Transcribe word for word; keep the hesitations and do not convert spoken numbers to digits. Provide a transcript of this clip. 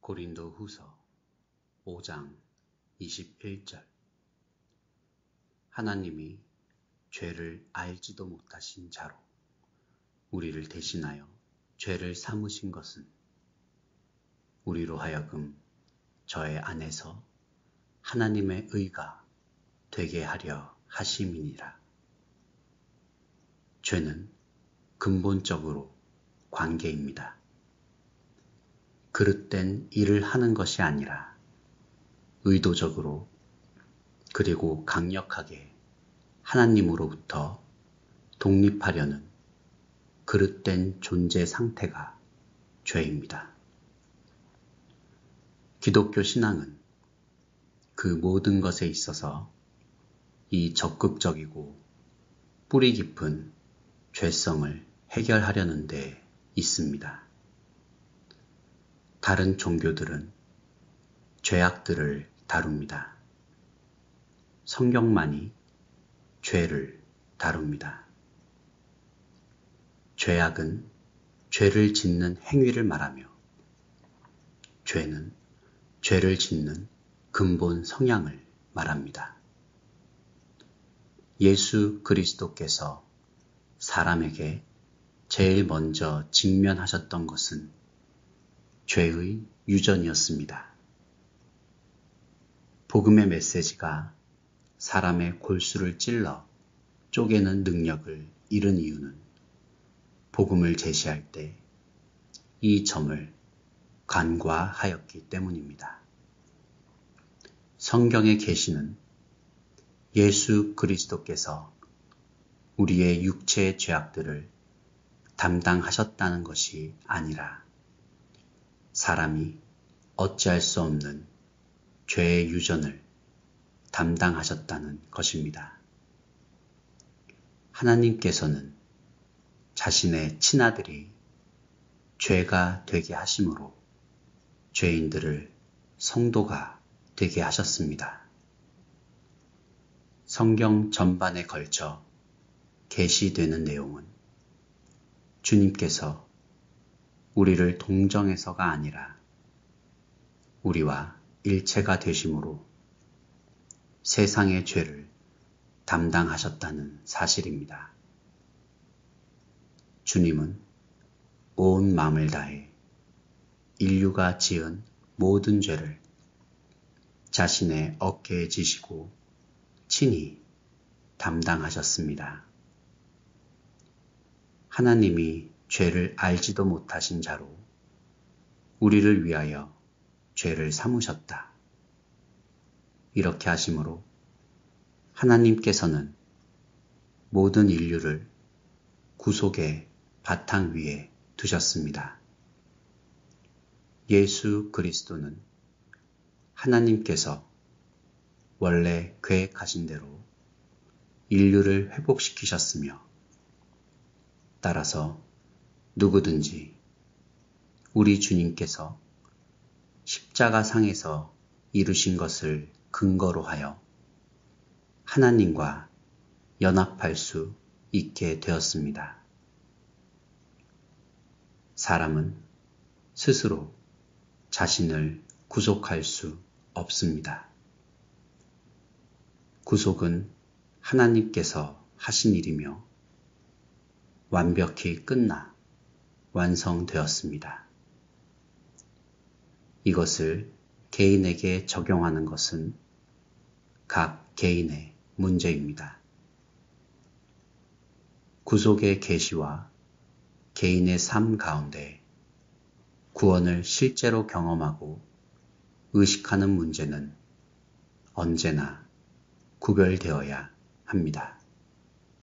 고린도후서 오 장 이십일 절. 하나님이 죄를 알지도 못하신 자로 우리를 대신하여 죄를 삼으신 것은 우리로 하여금 저의 안에서 하나님의 의가 되게 하려 하심이니라. 죄는 근본적으로 관계입니다. 그릇된 일을 하는 것이 아니라 의도적으로 그리고 강력하게 하나님으로부터 독립하려는 그릇된 존재 상태가 죄입니다. 기독교 신앙은 그 모든 것에 있어서 이 적극적이고 뿌리 깊은 죄성을 해결하려는 데 있습니다. 다른 종교들은 죄악들을 다룹니다. 성경만이 죄를 다룹니다. 죄악은 죄를 짓는 행위를 말하며 죄는 죄를 짓는 근본 성향을 말합니다. 예수 그리스도께서 사람에게 제일 먼저 직면하셨던 것은 죄의 유전이었습니다. 복음의 메시지가 사람의 골수를 찔러 쪼개는 능력을 잃은 이유는 복음을 제시할 때 이 점을 간과하였기 때문입니다. 성경의 계시는 예수 그리스도께서 우리의 육체의 죄악들을 담당하셨다는 것이 아니라 사람이 어찌할 수 없는 죄의 유전을 담당하셨다는 것입니다. 하나님께서는 자신의 친아들이 죄가 되게 하심으로 죄인들을 성도가 되게 하셨습니다. 성경 전반에 걸쳐 계시되는 내용은 주님께서 우리를 동정해서가 아니라 우리와 일체가 되심으로 세상의 죄를 담당하셨다는 사실입니다. 주님은 온 마음을 다해 인류가 지은 모든 죄를 자신의 어깨에 지시고 친히 담당하셨습니다. 하나님이 죄를 알지도 못하신 자로 우리를 위하여 죄를 삼으셨다. 이렇게 하심으로 하나님께서는 모든 인류를 구속의 바탕 위에 두셨습니다. 예수 그리스도는 하나님께서 원래 계획하신 대로 인류를 회복시키셨으며 따라서 누구든지 우리 주님께서 십자가 상에서 이루신 것을 근거로 하여 하나님과 연합할 수 있게 되었습니다. 사람은 스스로 자신을 구속할 수 없습니다. 구속은 하나님께서 하신 일이며 완벽히 끝나 완성되었습니다. 이것을 개인에게 적용하는 것은 각 개인의 문제입니다. 구속의 계시와 개인의 삶 가운데 구원을 실제로 경험하고 의식하는 문제는 언제나 구별되어야 합니다.